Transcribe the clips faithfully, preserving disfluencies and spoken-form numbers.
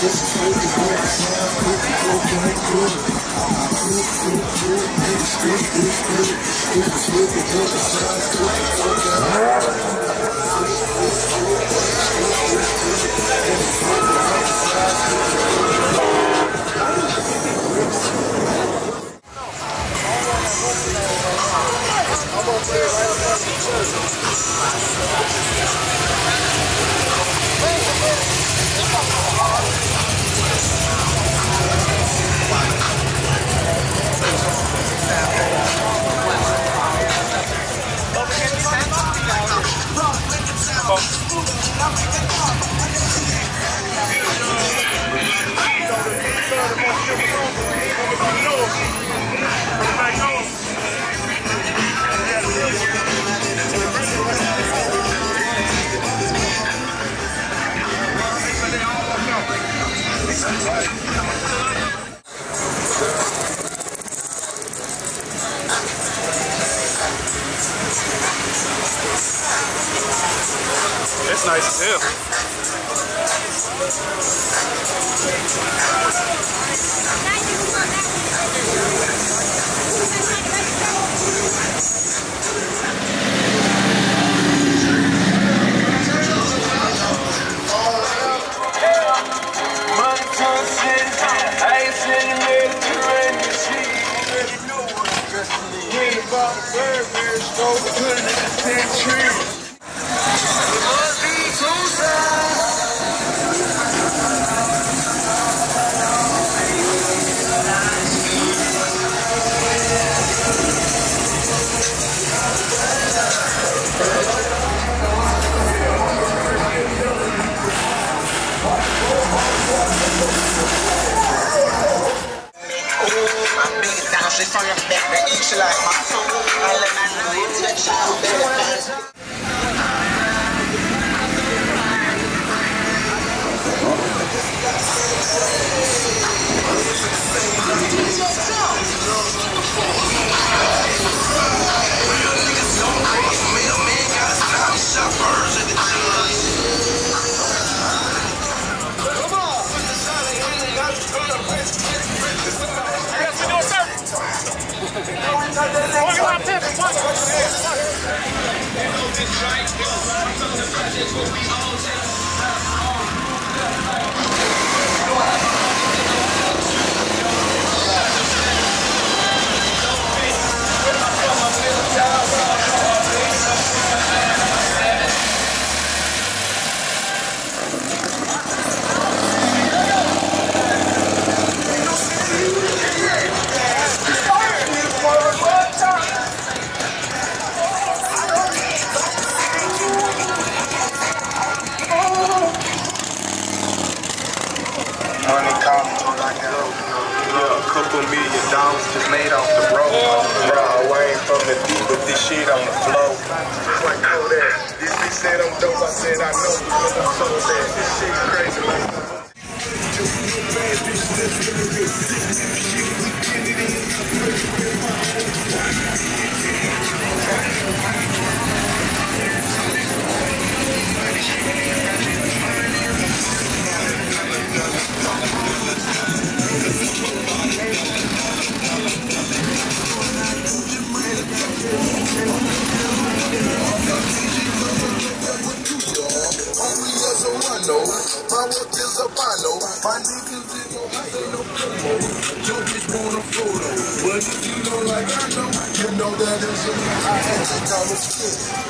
It's nice as hell. Just made off the road. Raw Wayne from the deep with this shit on the floor. Like Kodak. This bitch said I'm dope. I said I know because I'm so bad. This shit crazy. My niggas in no high, no promo. Yo, bitch want a photo. But if you know like I know, you know that it's a I had to call it shit.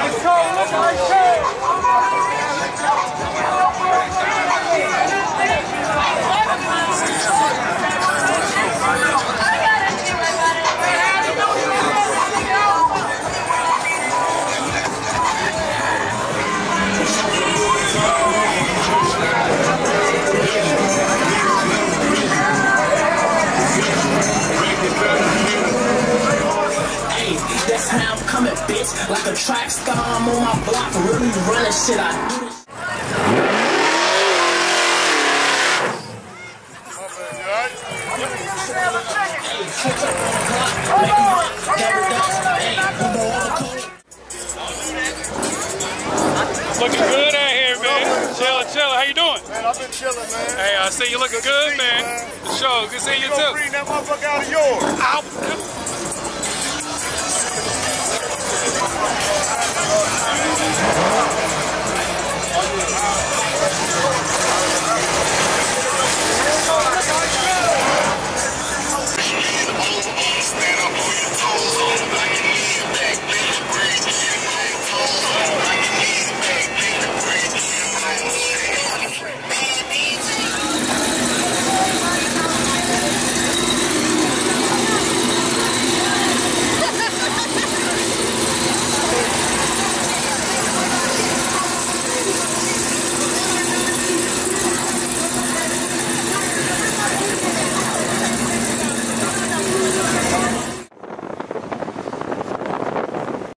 Bitch, like a track star, I'm on my block, really running shit. I do this. Looking good out here, man. Chillin', chillin'. How you doing? Man, I've been chilling, man. Hey, I see you looking good, good man. man. For sure. Good seeing you, you too. Bring that motherfucker out of yours. Ow.